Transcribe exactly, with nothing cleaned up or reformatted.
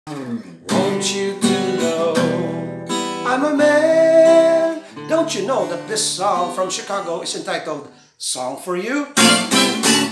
Want you to know I'm a man. Don't you know that this song from Chicago is entitled Song for You?